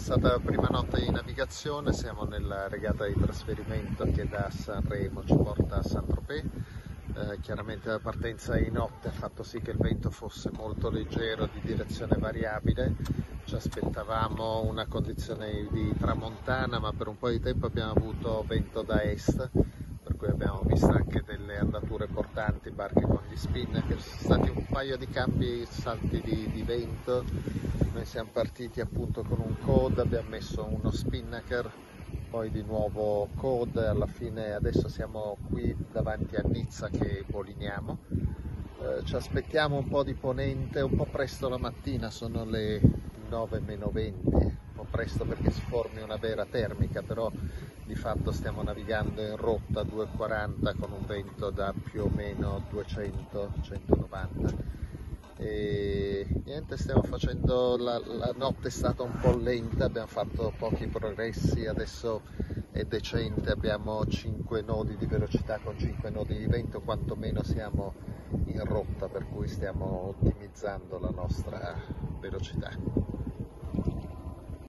passata la prima notte di navigazione, siamo nella regata di trasferimento che da Sanremo ci porta a Saint-Tropez. Chiaramente la partenza di notte ha fatto sì che il vento fosse molto leggero, di direzione variabile. Ci aspettavamo una condizione di tramontana, ma per un po' di tempo abbiamo avuto vento da est, per cui abbiamo visto anche delle andature portanti, barche con gli spinnaker. Ci sono stati un paio di cambi, salti di vento. Noi siamo partiti appunto con un code, abbiamo messo uno spinnaker, poi di nuovo code, alla fine adesso siamo qui davanti a Nizza che boliniamo. Ci aspettiamo un po' di ponente, un po' presto la mattina, sono le 9:20, un po' presto perché si formi una vera termica, però di fatto stiamo navigando in rotta 2,40 con un vento da più o meno 200-190. E niente, stiamo facendo, la notte è stata un po' lenta, abbiamo fatto pochi progressi, adesso è decente, abbiamo 5 nodi di velocità con 5 nodi di vento, quantomeno siamo in rotta, per cui stiamo ottimizzando la nostra velocità.